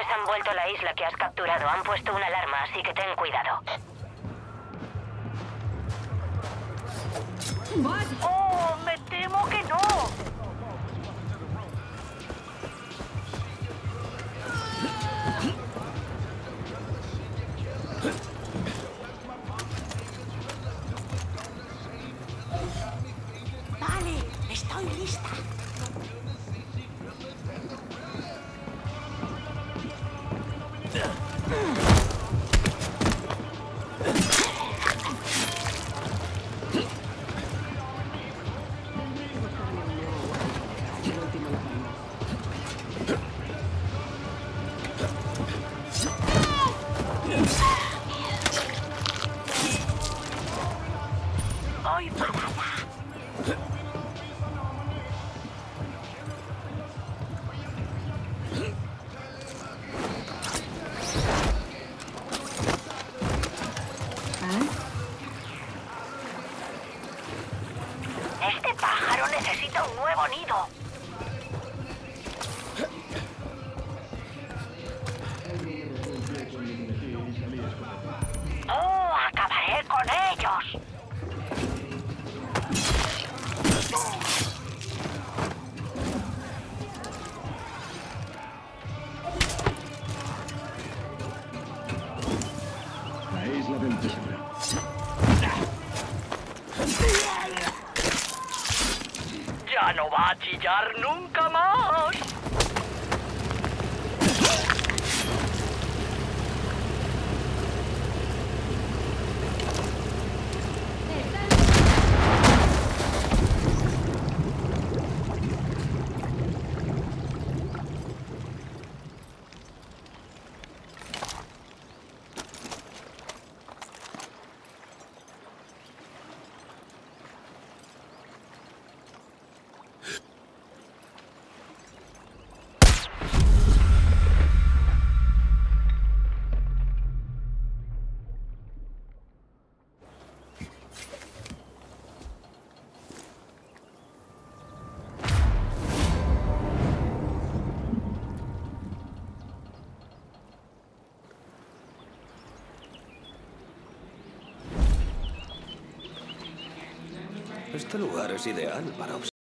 han vuelto a la isla que has capturado. Han puesto una alarma, así que ten cuidado. ¡Oh, me temo que no! Vale, estoy lista. Voy para allá. Este pájaro necesita un nuevo nido. ¡Oh, acabaré con ellos! La isla del tesoro. ¡Ya no va a chillar nunca más! Este lugar es ideal para observar.